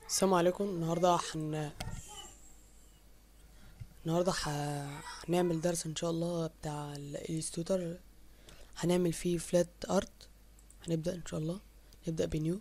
السلام عليكم. هنعمل درس ان شاء الله بتاع الستوتر. هنعمل فيه فلات ارت. هنبدأ ان شاء الله. نبدأ بنيو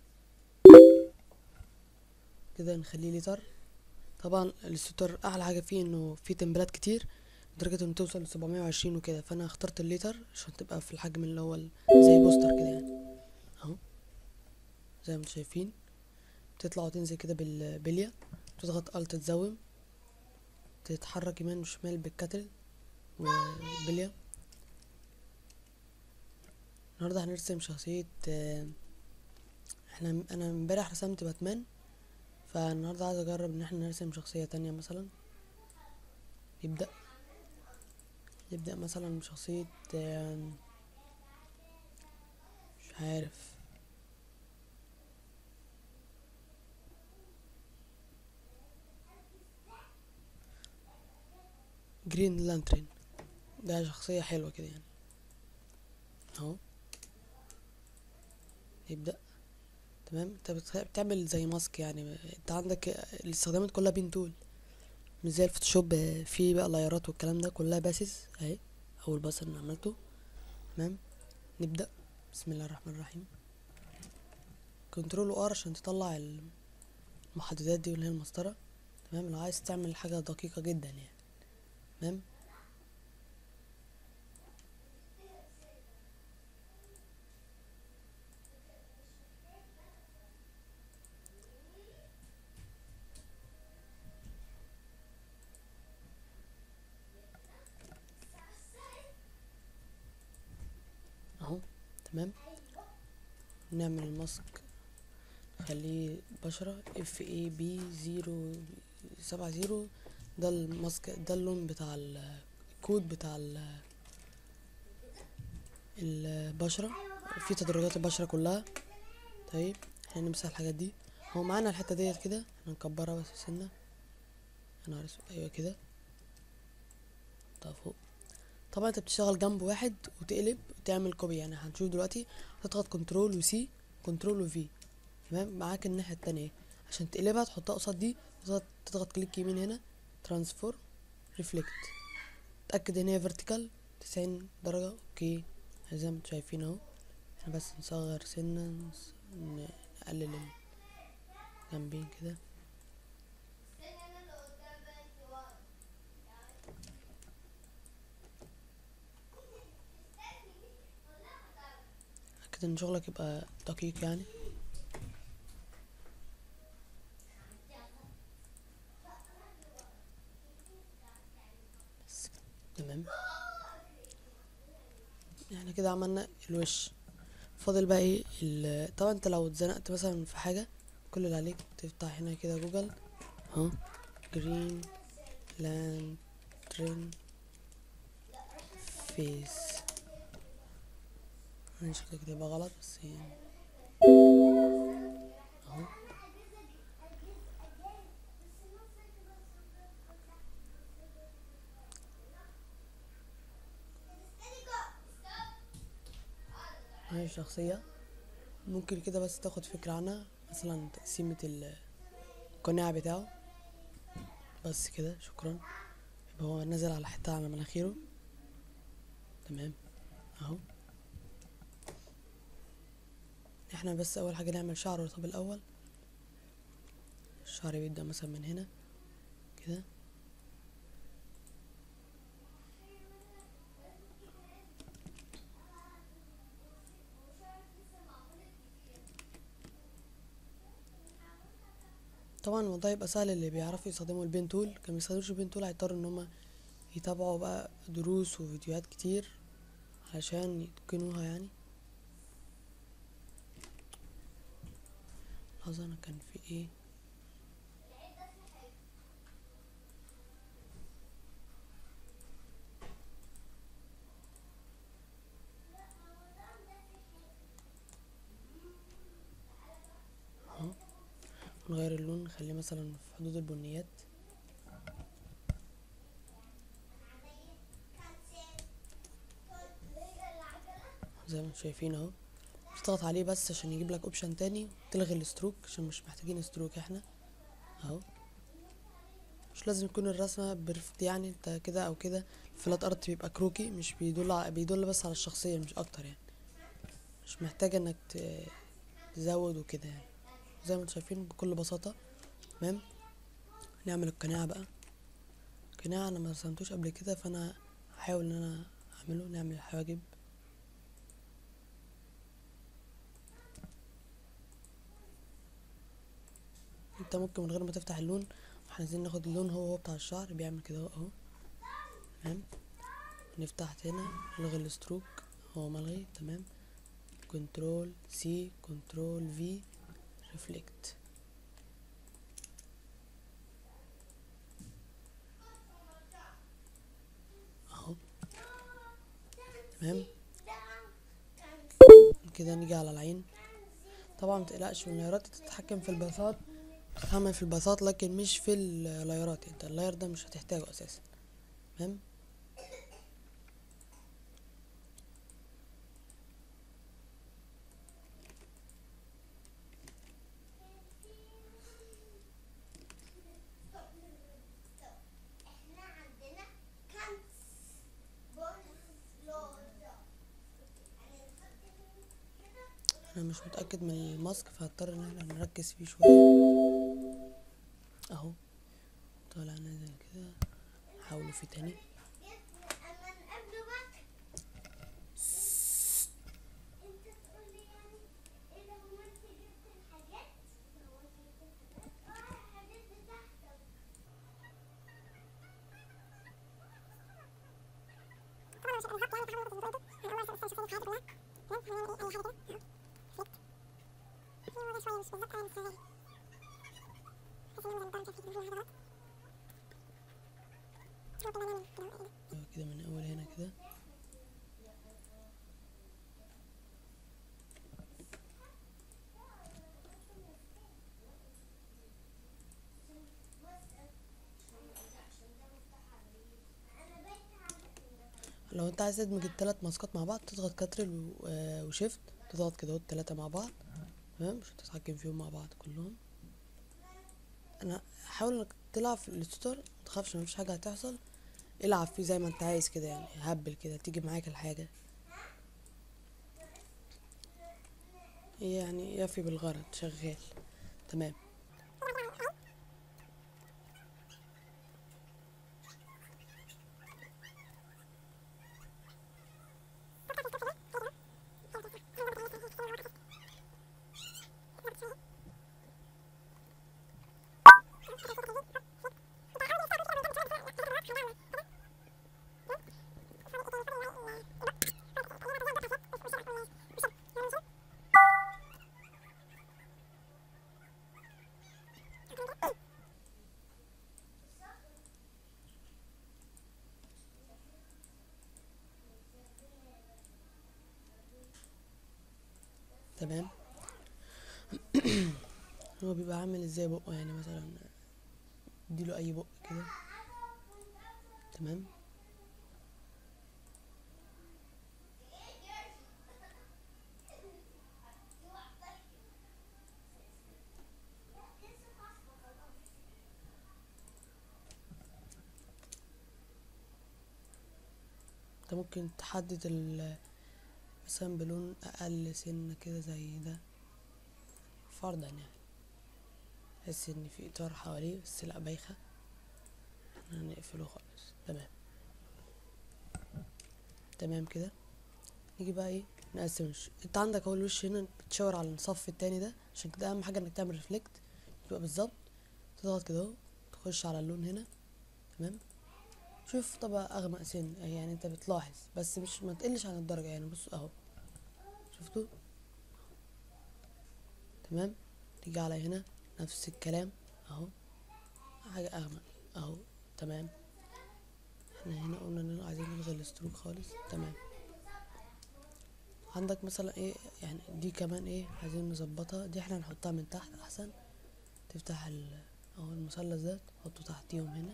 كده، نخليه ليتر. طبعا الستوتر احلى حاجة فيه انه فيه تمبلات كتير لدرجة انه توصل ل720 وكده، فانا اخترت الليتر عشان تبقى في الحجم اللي هو زي بوستر كده يعني. اهو زي ما انتم شايفين، تطلع وتنزل كده بالبلية، تضغط الت تزوم، تتحرك يمين وشمال بالكتل والبلية. النهارده هنرسم شخصية انا امبارح رسمت باتمان، فالنهارده عايز اجرب ان احنا نرسم شخصية تانية مثلا. يبدأ يبدأ مثلا بشخصية مش عارف. جرين لانترن، ده شخصية حلوة كده يعني. اهو يبدأ. تمام، انت بتعمل زي ماسك يعني. انت عندك الاستخدامات كلها بين تول، مش زي الفوتوشوب. فيه بقى لايرات والكلام ده كلها باسز اهي. اول بس انا عملته. تمام، نبدأ. بسم الله الرحمن الرحيم. كنترول ار عشان تطلع المحددات دي اللي هي المسطرة. تمام، لو عايز تعمل حاجة دقيقة جدا يعني. تمام، اهو. تمام، نعمل الماسك، خليه بشرة اف اي بي 070. ده الماسك، ده اللون بتاع الكود بتاع البشرة، في تدرجات البشرة كلها. طيب، احنا نمسح الحاجات دي. هو معانا الحتة ديت كده، احنا نكبرها بس سنة. انا عارف، ايوه كده. طب فوق. طبعا انت بتشتغل جنب واحد وتقلب وتعمل كوبي يعني. هنشوف دلوقتي. هتضغط كنترول وسي، كنترول وفي. تمام، معاك الناحية التانية عشان تقلبها تحطها قصاد دي. تضغط كليك يمين هنا، ترانسفورم، ريفلكت. تأكد ان هي فيرتيكال 90 درجة. اوكي، زي ما انتم شايفين اهو. احنا بس نصغر سنة، نقلل الجنبين كده. أكد ان شغلك يبقى دقيق يعني. بس تمام، احنا كده عملنا الوش. فاضل بقى ايه طبعا انت لو اتزنقت مثلا في حاجة، كل اللي عليك تفتح هنا كده جوجل اهو، جرين لانترن فيس. انا شكلي كده يبقى غلط بس يعني اهو. هاي الشخصية ممكن كده بس تاخد فكرة عنها، مثلا تقسيمة القناع بتاعه. بس كده، شكرا. يبقى هو نزل على حتة على مناخيره. تمام اهو. احنا بس اول حاجة نعمل شعره. طب الاول الشعر بيبدأ مثلا من هنا كده. طبعا الموضوع يبقى سهل. اللي بيعرفوا يستخدموا البين تول، كان بيستخدموش البين تول هيضطروا ان هما يتابعوا بقى دروس وفيديوهات كتير علشان يتقنوها يعني. لحظة، انا كان في ايه؟ اهو، نغير اللون، نخليه مثلا في حدود البنيات زي ما انتم شايفين اهو. تضغط عليه بس عشان يجيب لك اوبشن تاني، تلغي الستروك عشان مش محتاجين ستروك احنا اهو. مش لازم يكون الرسمة بيرفكت يعني، انت كده او كده الفلات ارت بيبقى كروكي، مش بيدل بس على الشخصية مش اكتر يعني، مش محتاج انك تزود وكده يعني، زي ما انتم شايفين بكل بساطة. تمام، نعمل القناع بقى. قناع انا ما رسمتوش قبل كده، فانا هحاول ان انا اعمله. نعمل الحواجب، انت ممكن من غير ما تفتح اللون، احنا عايزين ناخد اللون هو بتاع الشعر، بيعمل كده اهو. تمام، نفتح هنا نلغي الستروك، هو ملغي. تمام، كنترول سي كنترول في ريفلكت اهو. تمام كده، نيجي على العين. طبعا متقلقش من اللايرات، تتحكم في الباثات، تتحمل في الباثات لكن مش في اللايرات، انت اللاير ده مش هتحتاجه اساسا. تمام، انا مش متاكد من الماسك فهضطر ان احنا نركز فيه شويه اهو، طالع نازل كده. حاولوا فيه تاني. كده من اول هنا كده. لو انت عايز تدمج التلات ماسكات مع بعض، تضغط كاترل وشيفت، تضغط كده التلاتة مع بعض. تمام، مش هتتحكم فيهم مع بعض كلهم. انا حاول انك تلعب في الستور، متخافش مفيش حاجة هتحصل، العب فيه زي ما انت عايز كده يعني، هبل كده تيجي معاك الحاجة يعني، يفي بالغرض شغال. تمام، تمام. هو بيبقى عامل ازاي بقه يعني، مثلا اديله اي بق كده. تمام، انت ممكن تحدد مثلا بلون اقل سنة كده زي ده فرضا يعني، تحس ان في اطار حواليه بس لا بايخة، احنا هنقفله خالص. تمام، تمام كده. نيجي بقى ايه، نقسم انت عندك اهو الوش هنا، بتشاور على الصف التاني ده، عشان كده اهم حاجة انك تعمل ريفلكت يبقى بالظبط. تضغط كده اهو، تخش على اللون هنا. تمام، شوف طبقة اغمق سن يعني، انت بتلاحظ بس مش ما تقلش عن الدرجة يعني، بص اهو شفتوا. تمام، تيجي على هنا نفس الكلام اهو، حاجة اغمق اهو. تمام، احنا هنا قلنا ان عايزين نلغي الستروك خالص. تمام، عندك مثلا ايه يعني، دي كمان ايه عايزين نظبطها، دي احنا نحطها من تحت احسن. تفتح اهو المثلث ده، تحطه تحتيهم هنا،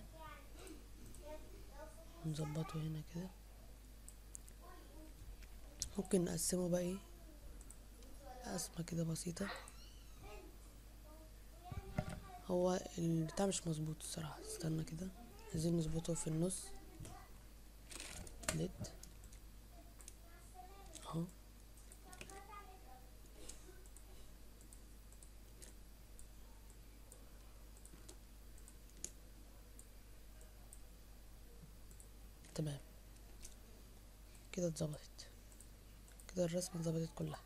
ونظبطه هنا كده. ممكن نقسمه بقى ايه، قسمة كده بسيطة. هو البتاع مش مظبوط الصراحة، استنى كده، عايزين نظبطه في النص. ليت اهو. تمام كده اتظبطت، كده الرسمة اتظبطت كلها.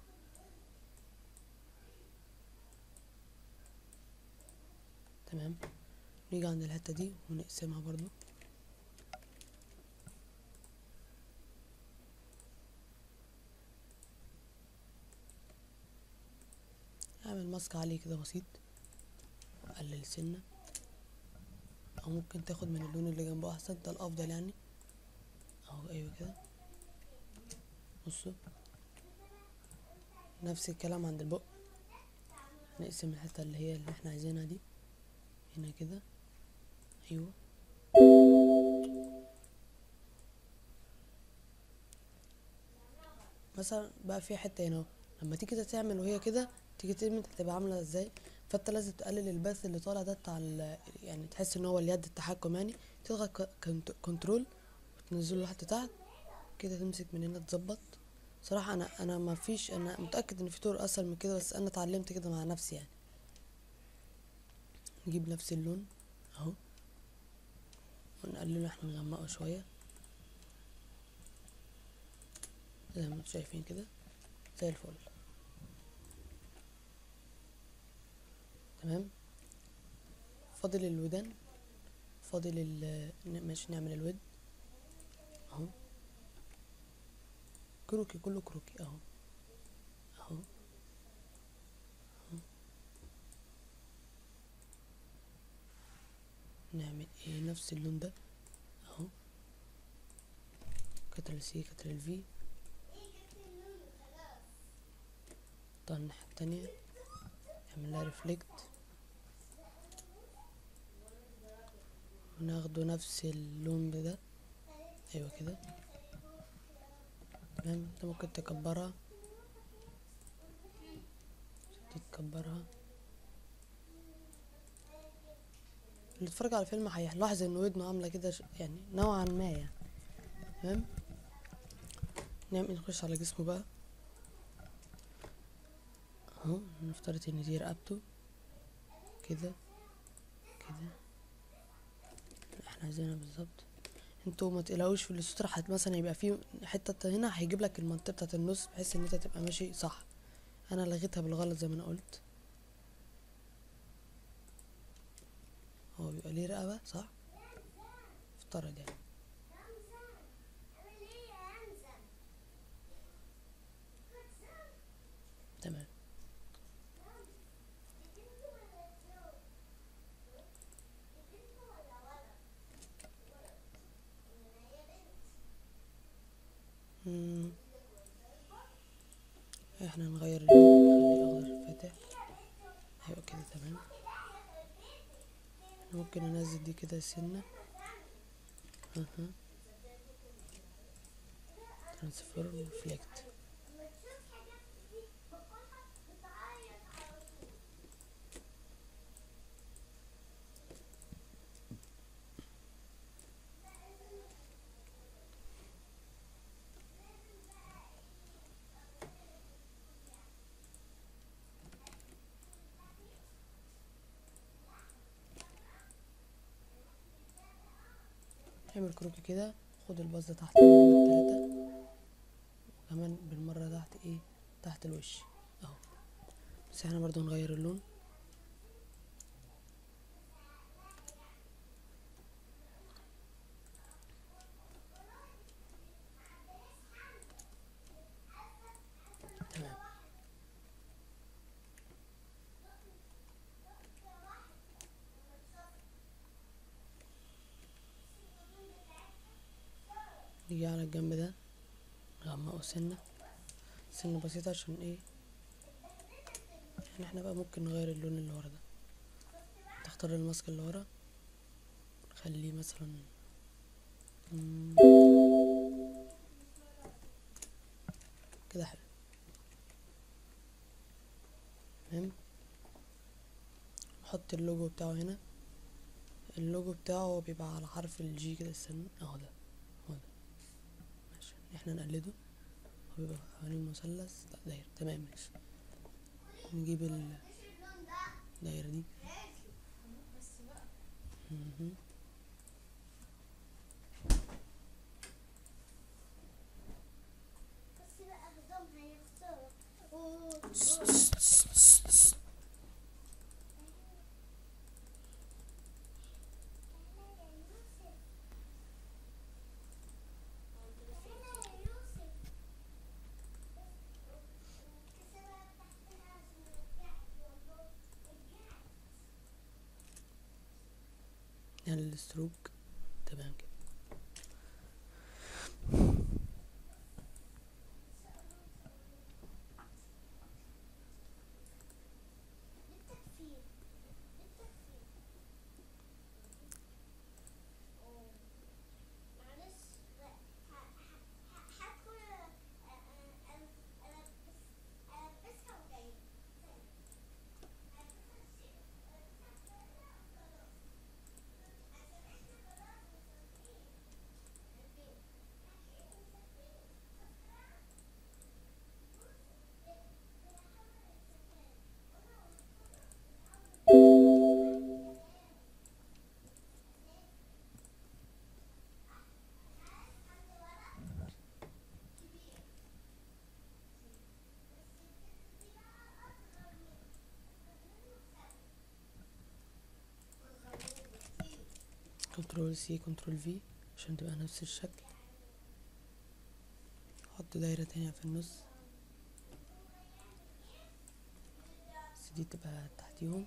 تمام، نيجي عند الحتة دي ونقسمها برضو. اعمل ماسك عليه كده بسيط، قلل سنة، او ممكن تاخد من اللون اللي جنبه احسن، ده الافضل يعني. اهو ايوه كده. بصوا نفس الكلام عند البق، نقسم الحتة اللي هي اللي احنا عايزينها دي هنا كده. ايوه مثلا بقى في حتة هنا اهو، لما تيجي كده تعمل وهي كده تيجي تعمل تبقى عاملة ازاي. فانت لازم تقلل البث اللي طالع ده بتاع يعني تحس ان هو اليد التحكم يعني. تضغط كنترول وتنزله لحد تحت كده، تمسك من هنا تظبط. صراحة انا ما فيش، انا متأكد ان في طرق اسهل من كده، بس انا اتعلمت كده مع نفسي يعني. نجيب نفس اللون اهو ونقلله، احنا نغمقه شوية زي ما انتم شايفين كده، زي الفل. تمام، فاضل الودان، فاضل ماشي نعمل الود اهو، كروكي كله كروكي اهو. اهو نعمل ايه نفس اللون ده اهو، كتر سي كتر الفي. طبعا الناحية التانية نعمل لها ريفلكت وناخده نفس اللون ده. ايوه كده تمام. انت ممكن تكبرها، تكبرها. اللي اتفرج على الفيلم هيلاحظ ان ودنه عامله كده يعني نوعا ما يعني. تمام، نعمل نخش على جسمه بقى اهو. نفترض ان دي رقبته كده كده، احنا عايزينها بالظبط. انتوا ما تقلقوش في السترة، مثلا يبقى في حتة هنا هيجيب لك المنطقة بتاعت النص بحيث ان انت تبقى ماشي صح. انا لغيتها بالغلط زي ما انا قلت. هو بيبقى ليه رقبة صح، افترض يعني. تمام، مم. احنا نغير اللون نخليه اخضر فاتح. ايوه كده تمام. ممكن انزل دي كده سنة اها، ترانسفير ريفلكت. اعمل كروكي كده، خد الباص ده تحت التلاتة، وكمان بالمرة تحت ايه، تحت الوش اهو. بس احنا برضو نغير اللون. تمام، نيجي على الجنب ده نغمقه سنة، سنة بسيطة عشان ايه يعني. احنا بقى ممكن نغير اللون اللي ورا ده، تختار الماسك اللي ورا نخليه مثلا كده حلو. تمام. نحط اللوجو بتاعه هنا. اللوجو بتاعه بيبقى على حرف الجي كده، استنى اهو ده، هو ده. ماشي، احنا نقلده. هو بيبقى حوالين مثلث، لا دايرة، تمام ماشي. نجيب الدايرة دي. مهم. يعني الستروك، تمام كده. كنترول سي كنترول في عشان تبقى نفس الشكل. حط دايرة تانية في النص، بس دي تبقى تحتيهم.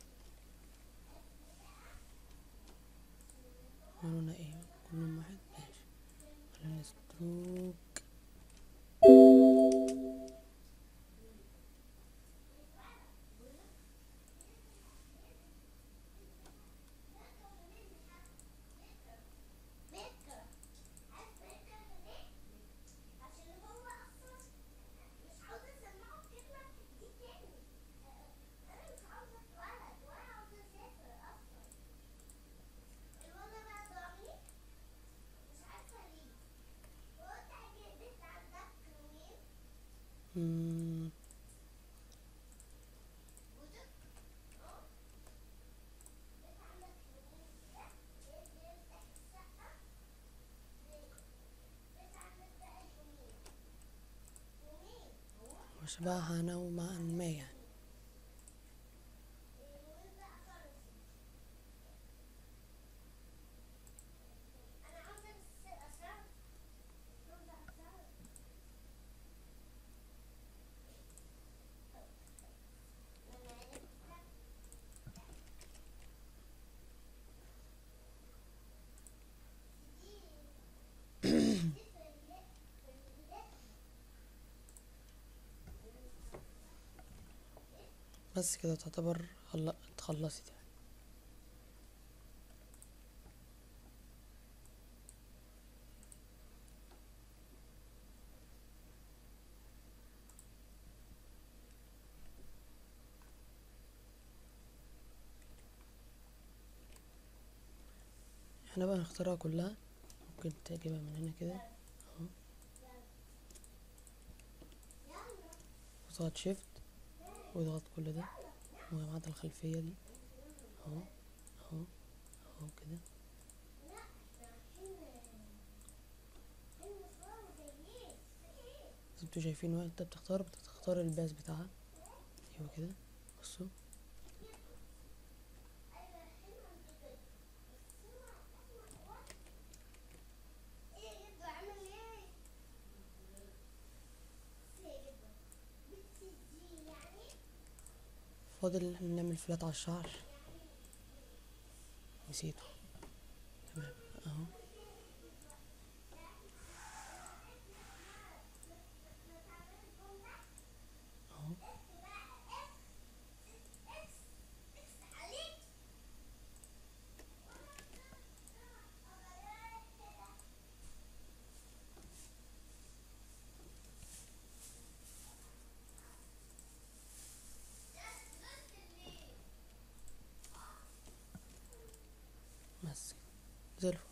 لونها ايه؟ كلهم واحد، ماشي. خلينا ستروك. مم. وشبهها نوعا ما يعني. بس كده تعتبر اتخلصت يعني. احنا بقى نختارها كلها. ممكن تجيبها من هنا كده اهو، وتضغط شيفت واضغط كل ده وما عدا الخلفية دي اهو اهو اهو كده. بس انتوا شايفين وانت بتختار الباس بتاعها. ايوه كده، بصوا. فاضل ان احنا نعمل فلات على الشعر، نسيته. تمام اهو. اهو زي الفل.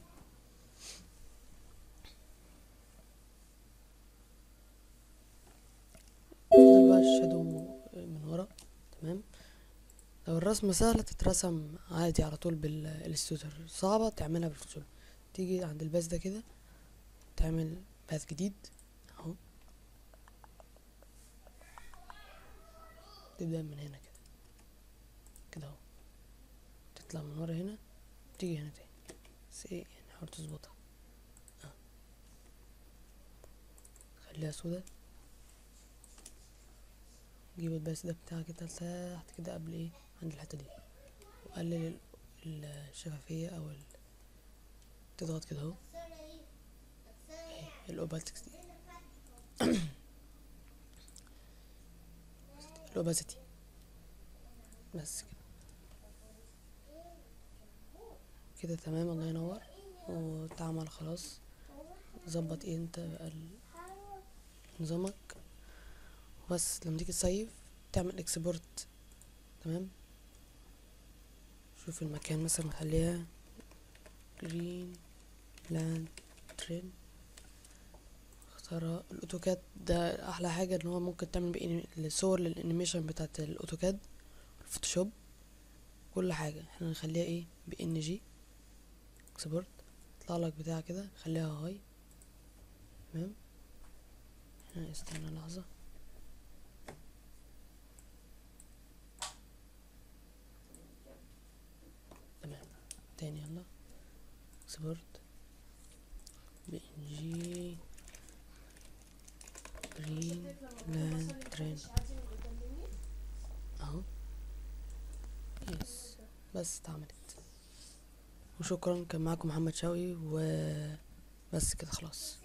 فضل بقى الشادو من ورا. تمام. لو الرسمة سهلة تترسم عادي على طول بالإليستريتور، صعبة تعملها بالفوتوشوب. تيجي عند الباس ده كده تعمل باث جديد اهو، تبدأ من هنا كده كده اهو، تطلع من ورا هنا تيجي هنا تاني، بس ايه يعني حاول تظبطها. خليها سودا، جيب الباس ده بتاعك كده تحت كده قبل ايه عند الحتة دي، وقلل الشفافية او تضغط كده اهو الاوبالتكس دي الاوباسيتي، بس كده كده تمام. الله ينور. واتعمل خلاص. ظبط ايه انت بقى نظامك، بس لما تيجي تسيف تعمل اكسبورت. تمام. شوف المكان مثلا خليها جرين لاند ترين، اختارها. الاوتوكاد ده احلى حاجه ان هو ممكن تعمل بيه الصور للانيميشن بتاعت الاوتوكاد، الفوتوشوب، كل حاجه. احنا نخليها ايه بان جي اكسبورت، يطلع لك بتاع كده، خليها هاي. تمام. استنى لحظه. تمام. تاني يلا اكسبورت بان جي جرين لاند ترين اهو. يس، بس اتعملت. وشكرا، كان معاكم محمد شوقي، وبس كده خلاص.